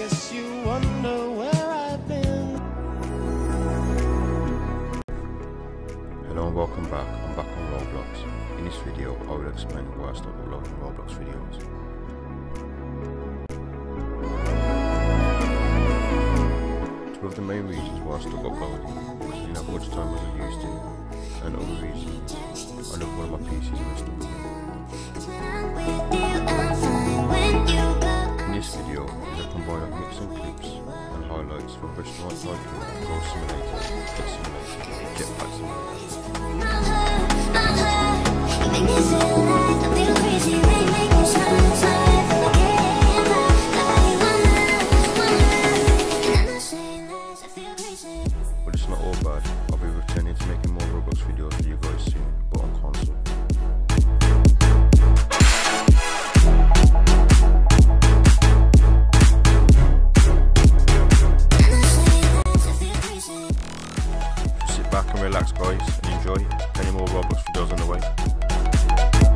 guess you wonder where I've been. Hello and welcome back. I'm back on Roblox. In this video I will explain why I stopped uploading Roblox videos. Two of the main reasons why I stopped uploading was I didn't have much time as I used to, and other reasons, I know one of my PCs messed up again. In this video is a combine of mix and clips and highlights from Restaurant Tycoon, Goal Simulator, Pet Simulator, Jetpack Simulator. But it's not all bad. I'll be returning to making more Roblox videos for you guys soon, but on console. So sit back and relax guys and enjoy. Any more Roblox videos on the way.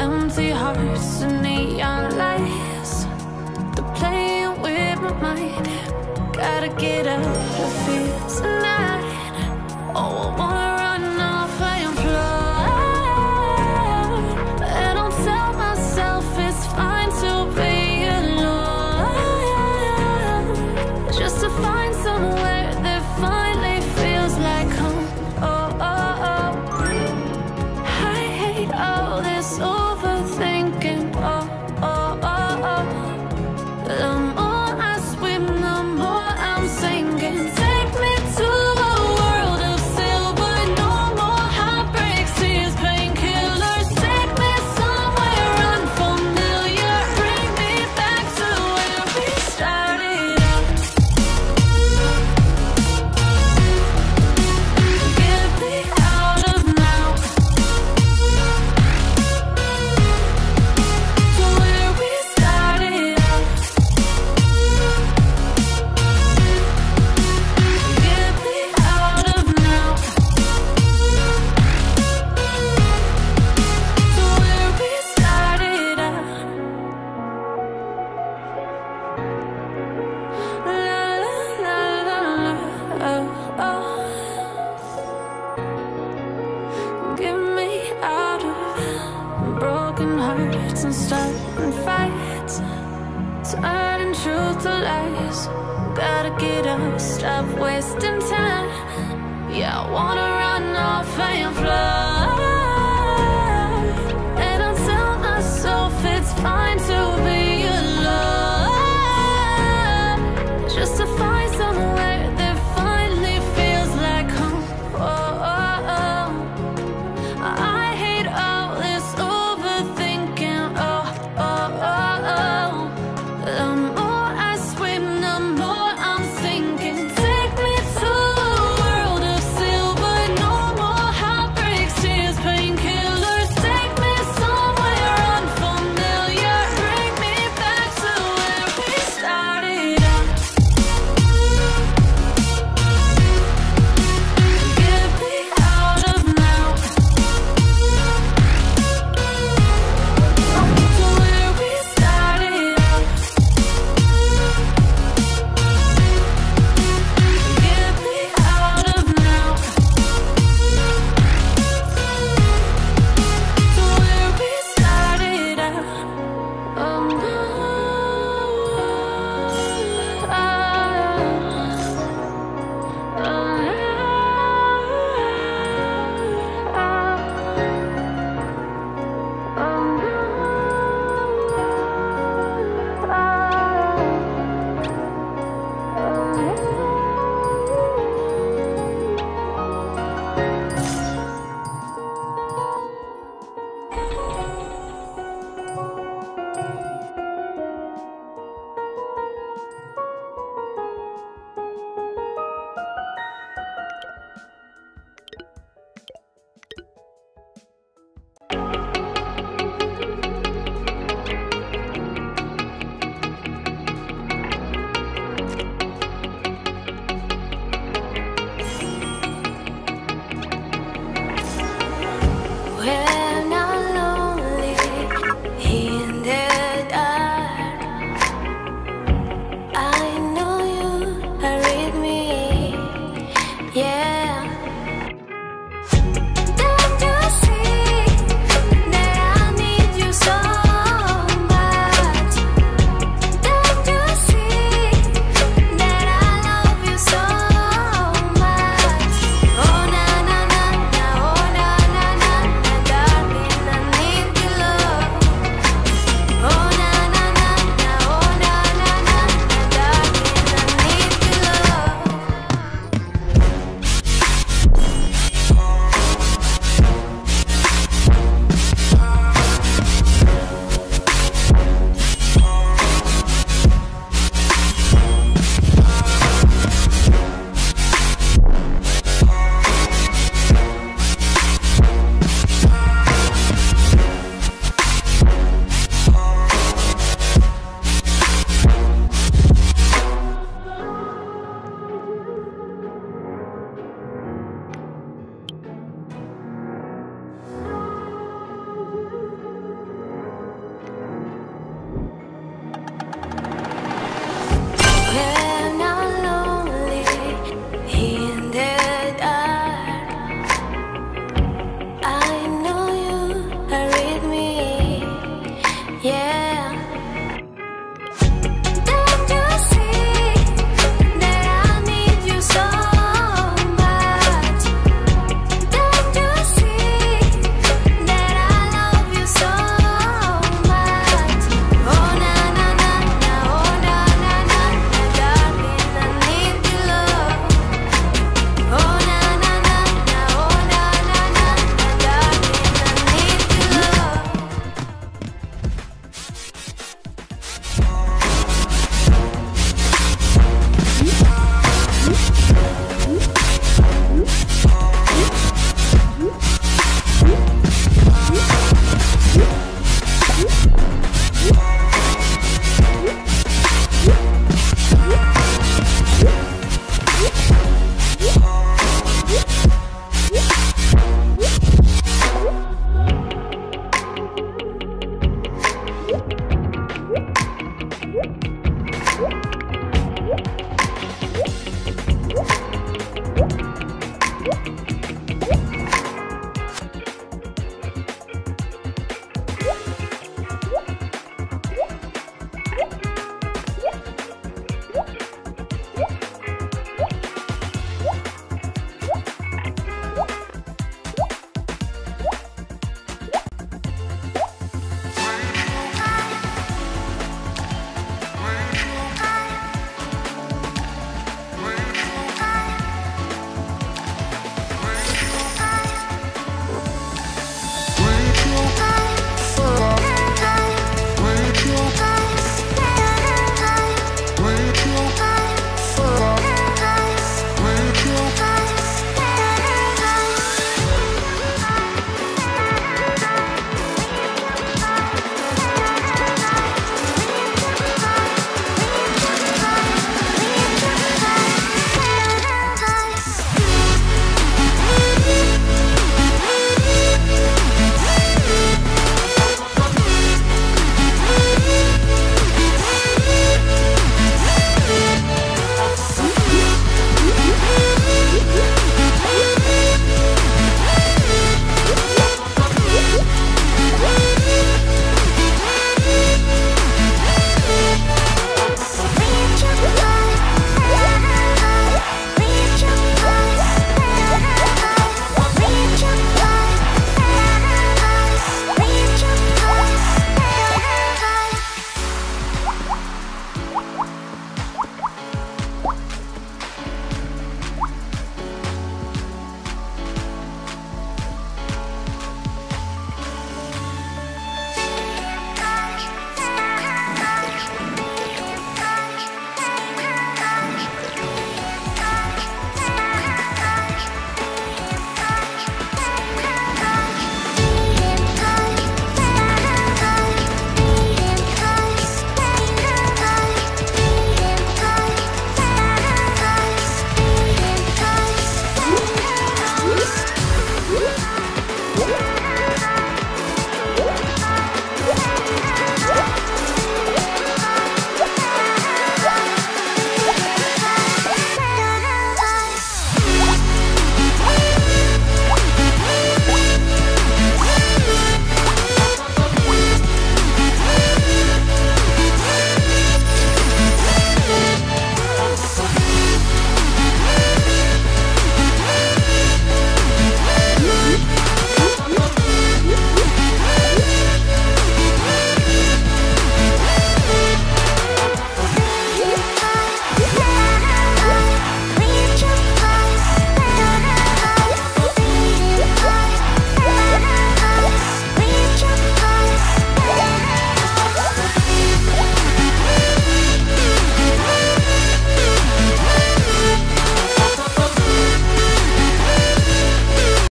empty hearts and neon lights. They're playing with my mind. Gotta get out of here tonight. Oh, I wanna run off and fly. And I'll tell myself it's fine to be alone, just to find somewhere that finally feels like home. Oh, oh, oh. I hate all this overthinking. Oh, oh, oh, oh. The more I swim, the more I'm sinking. Take me to a world of silver. No more heartbreaks, tears, painkillers. Take me somewhere unfamiliar. Bring me back to where we started out. Get me out of now, to where we started out. Get me out of now, to where we started out. La la la la, oh, oh. Get me out of broken hearts and starting fights, turning truth to lies. Gotta get up, stop wasting time. Yeah, I wanna run off and fly. And I'll tell myself it's fine to